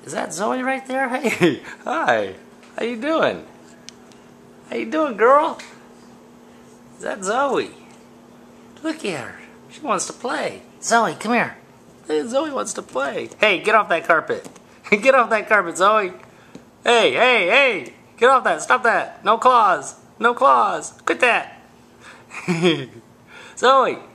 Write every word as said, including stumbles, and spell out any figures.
Is that Zoey right there? Hey, hi. How you doing? How you doing, girl? Is that Zoey? Look at her. She wants to play. Zoey, come here. Hey, Zoey wants to play. Hey, get off that carpet. Get off that carpet, Zoey. Hey, hey, hey. Get off that. Stop that. No claws. No claws. Quit that. Zoey.